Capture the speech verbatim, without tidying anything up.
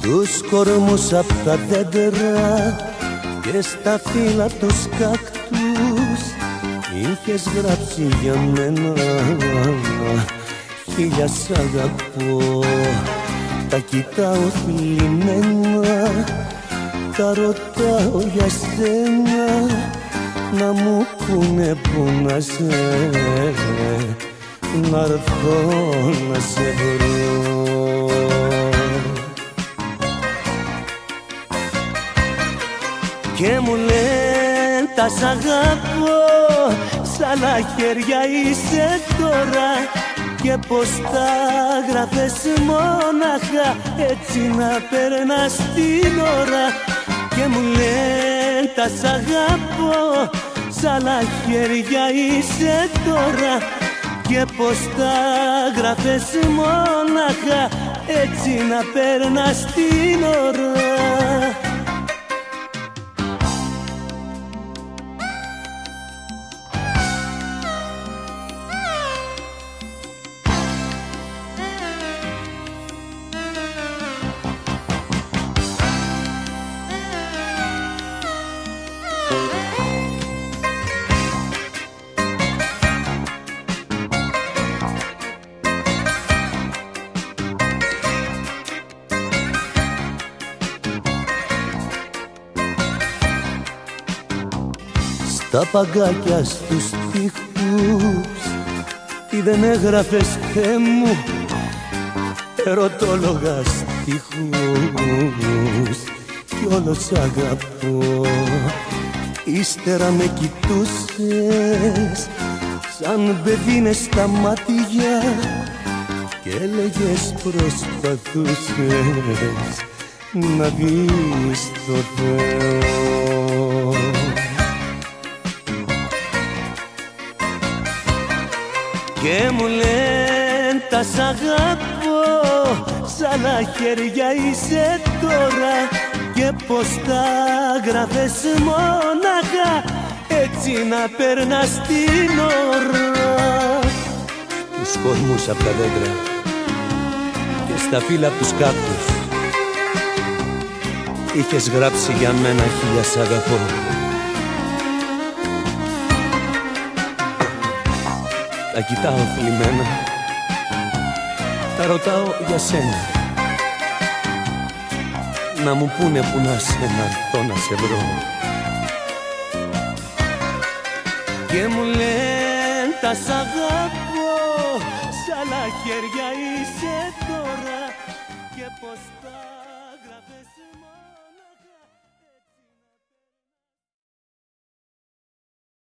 στους κορμούς απ' τα δέντρα και στα φύλλα τους κακτούς είχες γράψει για μένα χίλια σ' αγαπώ. Τα κοιτάω θλιμμένα, τα ρωτάω για σένα, να μου πούνε που να σε, να'ρθω να σε βρω. Και μου λένε τα σ' αγαπώ, σ' άλλα χέρια είσαι τώρα, και πως τα γράφες μόναχα έτσι να περνάς την ώρα. Και μου λένε τα σ' αγαπώ, σ' άλλα χέρια είσαι τώρα, και πως τα γράφες μόναχα έτσι να περνάς την ώρα. Τα παγκάκια στους τοίχους τι δεν έγραφες, Θεέ μου, ερωτόλογα στίχους, κι όλο σ' αγαπώ. Ύστερα με κοιτούσες σαν παιδί μες στα μάτια και έλεγες προσπαθούσες να δεις το Θεό. Και μου λένε τα σ' αγαπώ, σ' άλλα χέρια είσαι τώρα, και πως τα γράφες μόναχα έτσι να περνάς την ώρα. Τους κορμούς απ' τα δέντρα και στα φύλλα απ' τους κάκτους είχες γράψει για μένα χίλια σ' αγαπώ. Τα κοιτάω θλιμμένα, τα ρωτάω για σένα, να μου πούνε που να σε, να'ρθω να σε βρω. Και μου λένε τα σ' αγαπώ, σ' άλλα χέρια είσαι τώρα, και πως τα